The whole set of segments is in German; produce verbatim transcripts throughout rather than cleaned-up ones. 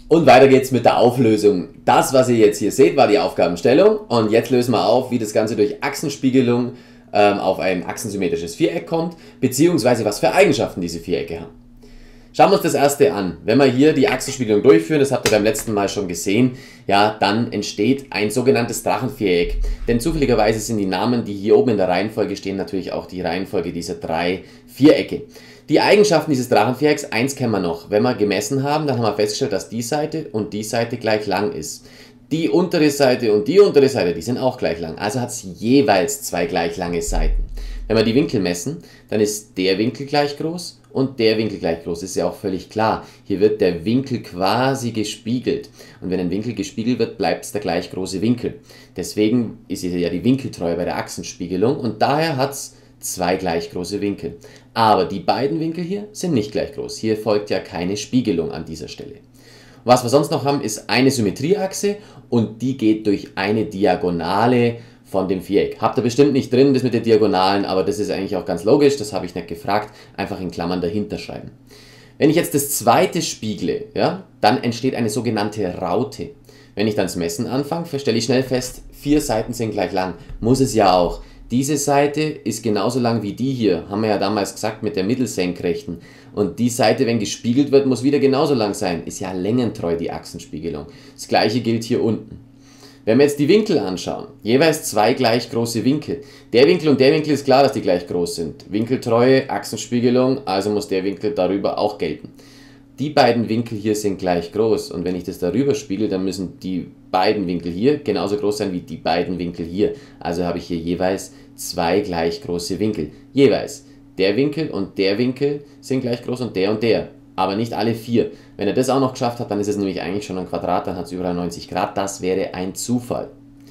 Und weiter geht's mit der Auflösung. Das, was ihr jetzt hier seht, war die Aufgabenstellung. Und jetzt lösen wir auf, wie das Ganze durch Achsenspiegelung ähm, auf ein achsensymmetrisches Viereck kommt, beziehungsweise was für Eigenschaften diese Vierecke haben. Schauen wir uns das erste an. Wenn wir hier die Achsenspiegelung durchführen, das habt ihr beim letzten Mal schon gesehen, ja, dann entsteht ein sogenanntes Drachenviereck. Denn zufälligerweise sind die Namen, die hier oben in der Reihenfolge stehen, natürlich auch die Reihenfolge dieser drei Vierecke. Die Eigenschaften dieses Drachenvierecks, eins kennen wir noch. Wenn wir gemessen haben, dann haben wir festgestellt, dass die Seite und die Seite gleich lang ist. Die untere Seite und die untere Seite, die sind auch gleich lang. Also hat es jeweils zwei gleich lange Seiten. Wenn wir die Winkel messen, dann ist der Winkel gleich groß und der Winkel gleich groß. Das ist ja auch völlig klar. Hier wird der Winkel quasi gespiegelt. Und wenn ein Winkel gespiegelt wird, bleibt es der gleich große Winkel. Deswegen ist hier ja die Winkeltreue bei der Achsenspiegelung und daher hat es zwei gleich große Winkel. Aber die beiden Winkel hier sind nicht gleich groß. Hier folgt ja keine Spiegelung an dieser Stelle. Was wir sonst noch haben, ist eine Symmetrieachse und die geht durch eine Diagonale von dem Viereck. Habt ihr bestimmt nicht drin, das mit den Diagonalen, aber das ist eigentlich auch ganz logisch, das habe ich nicht gefragt, einfach in Klammern dahinter schreiben. Wenn ich jetzt das zweite spiegle, ja, dann entsteht eine sogenannte Raute. Wenn ich dann das Messen anfange, stelle ich schnell fest, vier Seiten sind gleich lang. Muss es ja auch. Diese Seite ist genauso lang wie die hier, haben wir ja damals gesagt mit der Mittelsenkrechten. Und die Seite, wenn gespiegelt wird, muss wieder genauso lang sein. Ist ja längentreu die Achsenspiegelung. Das gleiche gilt hier unten. Wenn wir jetzt die Winkel anschauen, jeweils zwei gleich große Winkel. Der Winkel und der Winkel ist klar, dass die gleich groß sind. Winkeltreue, Achsenspiegelung, also muss der Winkel darüber auch gelten. Die beiden Winkel hier sind gleich groß und wenn ich das darüber spiegel, dann müssen die beiden Winkel hier genauso groß sein wie die beiden Winkel hier. Also habe ich hier jeweils zwei gleich große Winkel. Jeweils. Der Winkel und der Winkel sind gleich groß und der und der. Aber nicht alle vier. Wenn er das auch noch geschafft hat, dann ist es nämlich eigentlich schon ein Quadrat, dann hat es überall neunzig Grad. Das wäre ein Zufall.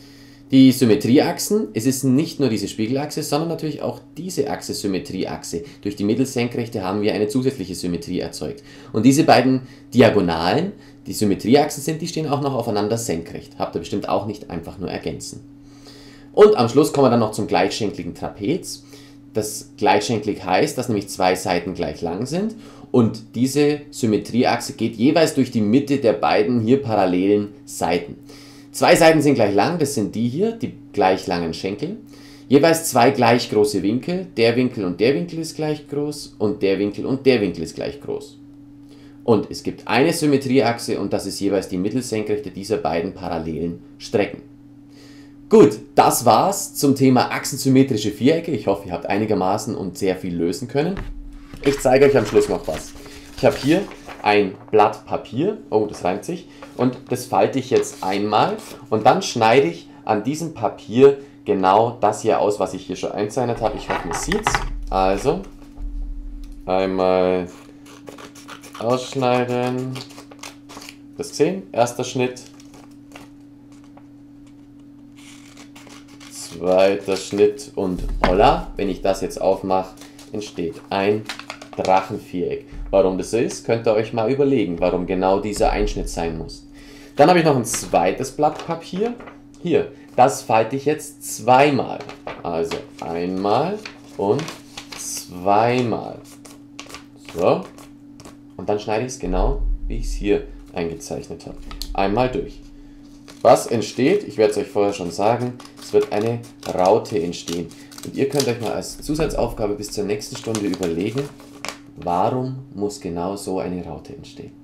Die Symmetrieachsen, es ist nicht nur diese Spiegelachse, sondern natürlich auch diese Achse Symmetrieachse. Durch die Mittelsenkrechte haben wir eine zusätzliche Symmetrie erzeugt. Und diese beiden Diagonalen, die Symmetrieachsen sind, die stehen auch noch aufeinander senkrecht. Habt ihr bestimmt auch nicht, einfach nur ergänzen. Und am Schluss kommen wir dann noch zum gleichschenkligen Trapez. Das gleichschenklig heißt, dass nämlich zwei Seiten gleich lang sind und diese Symmetrieachse geht jeweils durch die Mitte der beiden hier parallelen Seiten. Zwei Seiten sind gleich lang, das sind die hier, die gleich langen Schenkel. Jeweils zwei gleich große Winkel, der Winkel und der Winkel ist gleich groß und der Winkel und der Winkel ist gleich groß. Und es gibt eine Symmetrieachse und das ist jeweils die Mittelsenkrechte dieser beiden parallelen Strecken. Gut, das war's zum Thema achsensymmetrische Vierecke. Ich hoffe, ihr habt einigermaßen und sehr viel lösen können. Ich zeige euch am Schluss noch was. Ich habe hier ein Blatt Papier, oh, das reimt sich, und das falte ich jetzt einmal und dann schneide ich an diesem Papier genau das hier aus, was ich hier schon eingezeichnet habe. Ich hoffe, man sieht's. Also, einmal ausschneiden. Das gesehen? Erster Schnitt. Zweiter Schnitt und holla, wenn ich das jetzt aufmache, entsteht ein Drachenviereck. Warum das so ist, könnt ihr euch mal überlegen, warum genau dieser Einschnitt sein muss. Dann habe ich noch ein zweites Blatt Papier. Hier, das falte ich jetzt zweimal. Also einmal und zweimal. So. Und dann schneide ich es genau, wie ich es hier eingezeichnet habe. Einmal durch. Was entsteht? Ich werde es euch vorher schon sagen. Es wird eine Raute entstehen. Und ihr könnt euch mal als Zusatzaufgabe bis zur nächsten Stunde überlegen, warum muss genau so eine Raute entstehen.